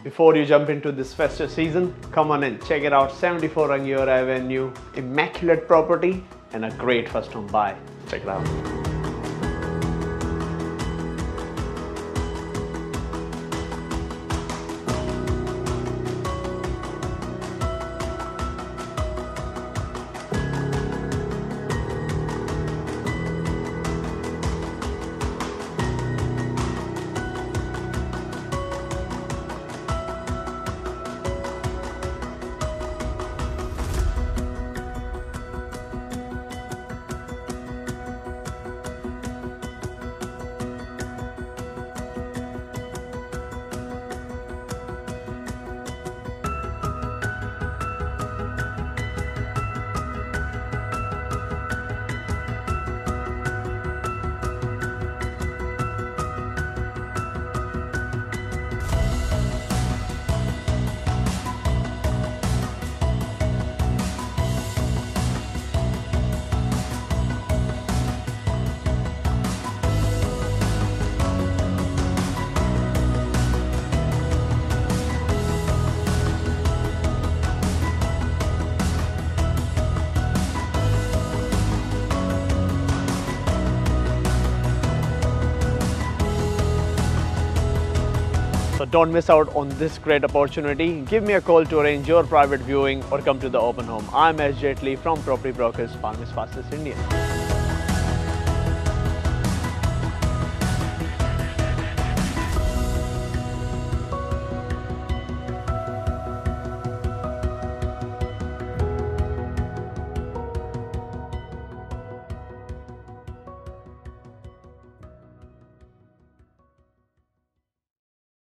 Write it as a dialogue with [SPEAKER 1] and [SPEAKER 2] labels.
[SPEAKER 1] Before you jump into this festive season, come on in, check it out. 74 Rangiora Avenue, immaculate property and a great first home buy. Check it out. So don't miss out on this great opportunity. Give me a call to arrange your private viewing or come to the open home. I'm S. Jetli from Property Brokers, Palmerston, India.